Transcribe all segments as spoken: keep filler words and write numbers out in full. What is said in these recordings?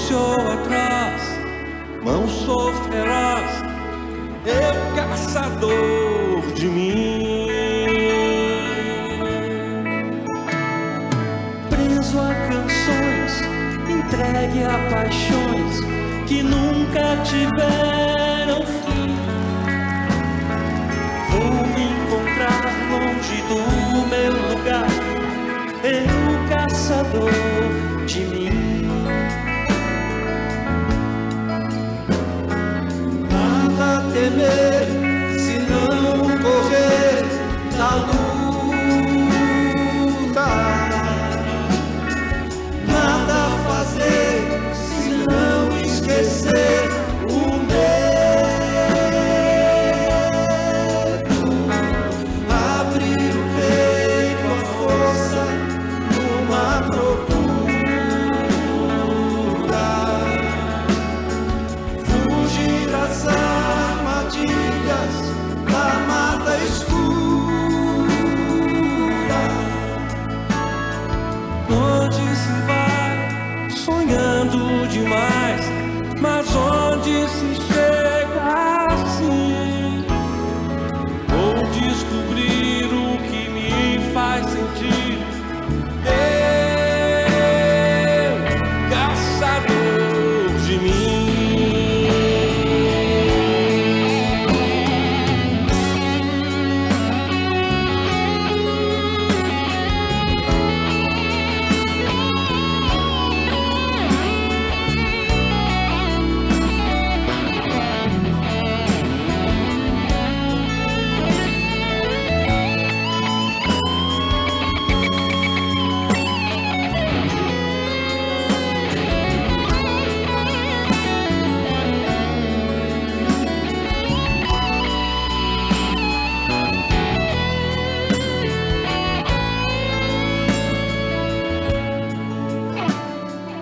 ou atrás, mão sofrerás, eu caçador de mim. Preso a canções, entregue a paixões que nunca tiveram fim. Vou me encontrar longe do meu lugar, eu caçador de mim. Nada a temer se não correr na luta, nada a fazer se não esquecer o medo. Abrir o peito à força numa procura, fugir às armadilhas da mata escura. Onde se vai sonhando demais, mas onde se chega assim? Vou descobrir o que me faz sentir. Eu, caçador de mim.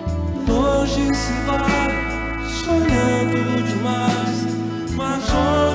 Hoje se vai sonhando demais, mas onde